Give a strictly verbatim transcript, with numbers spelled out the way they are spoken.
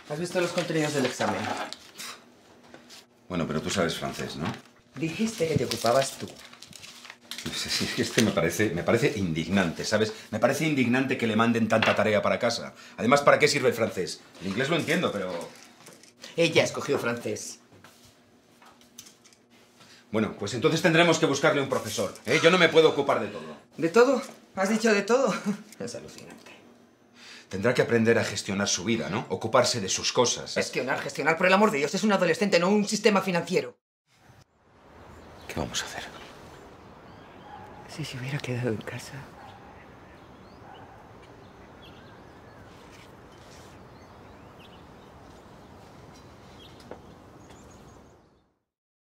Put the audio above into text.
¿Has visto los contenidos del examen? Bueno, pero tú sabes francés, ¿no? Dijiste que te ocupabas tú. Sí, es que este me parece, me parece indignante, ¿sabes? Me parece indignante que le manden tanta tarea para casa. Además, ¿para qué sirve el francés? El inglés lo entiendo, pero... Ella escogió francés. Bueno, pues entonces tendremos que buscarle un profesor, ¿eh? Yo no me puedo ocupar de todo. ¿De todo? ¿Has dicho de todo? Es alucinante. Tendrá que aprender a gestionar su vida, ¿no? Ocuparse de sus cosas. Gestionar, gestionar, por el amor de Dios. Es un adolescente, no un sistema financiero. ¿Qué vamos a hacer? Si se hubiera quedado en casa...